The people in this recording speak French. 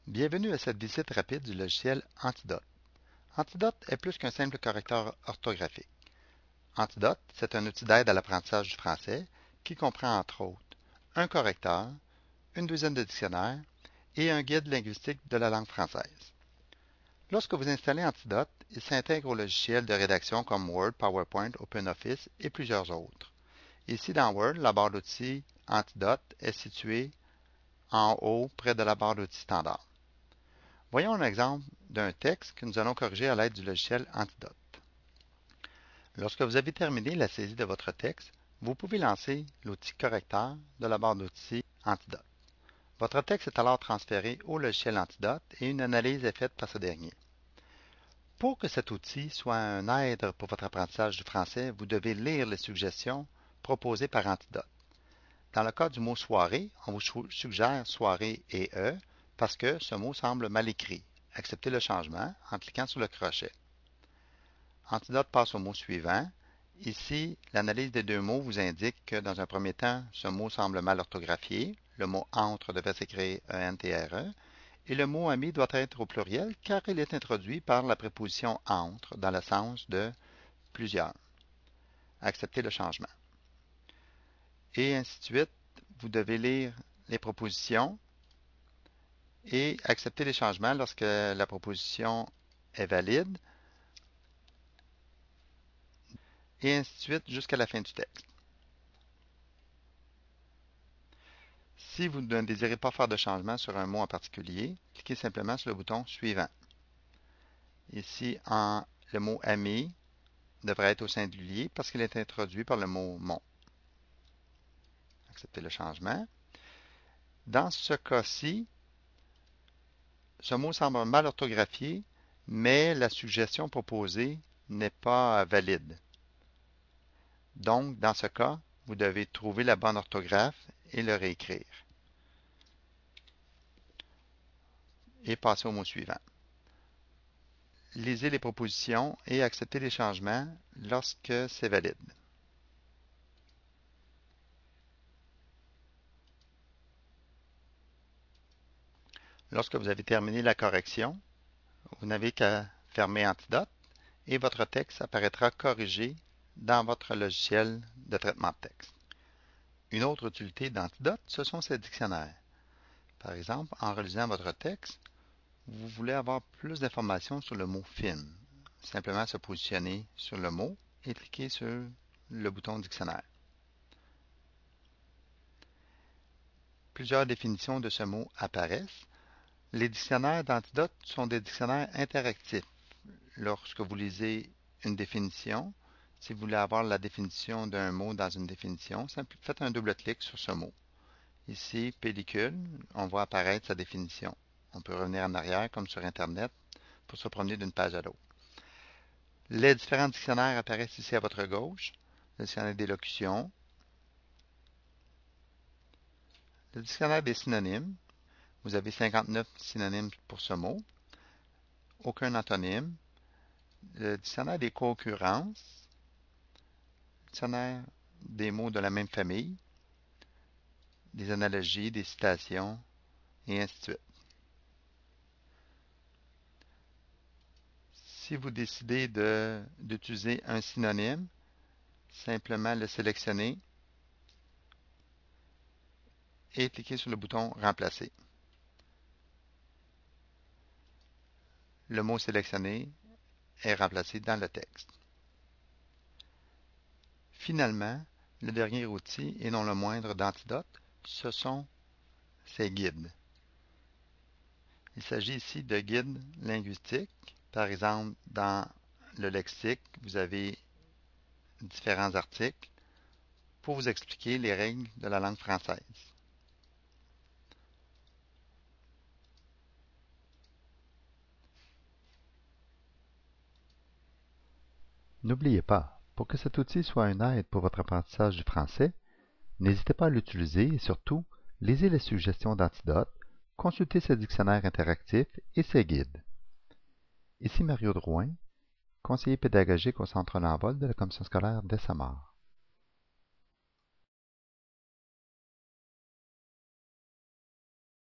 Bienvenue à cette visite rapide du logiciel Antidote. Antidote est plus qu'un simple correcteur orthographique. Antidote, c'est un outil d'aide à l'apprentissage du français qui comprend entre autres un correcteur, une douzaine de dictionnaires et un guide linguistique de la langue française. Lorsque vous installez Antidote, il s'intègre au logiciel de rédaction comme Word, PowerPoint, OpenOffice et plusieurs autres. Ici dans Word, la barre d'outils Antidote est située en haut près de la barre d'outils standard. Voyons un exemple d'un texte que nous allons corriger à l'aide du logiciel Antidote. Lorsque vous avez terminé la saisie de votre texte, vous pouvez lancer l'outil correcteur de la barre d'outils Antidote. Votre texte est alors transféré au logiciel Antidote et une analyse est faite par ce dernier. Pour que cet outil soit un aide pour votre apprentissage du français, vous devez lire les suggestions proposées par Antidote. Dans le cas du mot soirée, on vous suggère soirée et E parce que ce mot semble mal écrit. Acceptez le changement en cliquant sur le crochet. Antidote passe au mot suivant. Ici, l'analyse des deux mots vous indique que dans un premier temps, ce mot semble mal orthographié. Le mot entre devait s'écrire E-N-T-R-E et le mot ami doit être au pluriel car il est introduit par la préposition entre dans le sens de plusieurs. Acceptez le changement. Et ainsi de suite, vous devez lire les propositions et accepter les changements lorsque la proposition est valide, et ainsi de suite jusqu'à la fin du texte. Si vous ne désirez pas faire de changement sur un mot en particulier, cliquez simplement sur le bouton suivant. Ici, le mot ami devrait être au singulier parce qu'il est introduit par le mot mon. Acceptez le changement. Dans ce cas-ci, ce mot semble mal orthographié, mais la suggestion proposée n'est pas valide. Donc, dans ce cas, vous devez trouver la bonne orthographe et le réécrire. Et passer au mot suivant. Lisez les propositions et acceptez les changements lorsque c'est valide. Lorsque vous avez terminé la correction, vous n'avez qu'à fermer Antidote et votre texte apparaîtra corrigé dans votre logiciel de traitement de texte. Une autre utilité d'Antidote, ce sont ces dictionnaires. Par exemple, en relisant votre texte, vous voulez avoir plus d'informations sur le mot film. Simplement se positionner sur le mot et cliquer sur le bouton dictionnaire. Plusieurs définitions de ce mot apparaissent. Les dictionnaires d'Antidote sont des dictionnaires interactifs. Lorsque vous lisez une définition, si vous voulez avoir la définition d'un mot dans une définition, faites un double clic sur ce mot. Ici, pellicule, on voit apparaître sa définition. On peut revenir en arrière comme sur Internet pour se promener d'une page à l'autre. Les différents dictionnaires apparaissent ici à votre gauche. Le dictionnaire des locutions, le dictionnaire des synonymes. Vous avez 59 synonymes pour ce mot. Aucun antonyme. Le dictionnaire des co-occurrences. Le dictionnaire des mots de la même famille. Des analogies, des citations, et ainsi de suite. Si vous décidez d'utiliser un synonyme, simplement le sélectionner et cliquer sur le bouton Remplacer. Le mot sélectionné est remplacé dans le texte. Finalement, le dernier outil, et non le moindre d'Antidote, ce sont ces guides. Il s'agit ici de guides linguistiques. Par exemple, dans le lexique, vous avez différents articles pour vous expliquer les règles de la langue française. N'oubliez pas, pour que cet outil soit une aide pour votre apprentissage du français, n'hésitez pas à l'utiliser et surtout, lisez les suggestions d'Antidote, consultez ce dictionnaire interactif et ses guides. Ici Mario Drouin, conseiller pédagogique au Centre L'Envol de la Commission scolaire d'Essamar.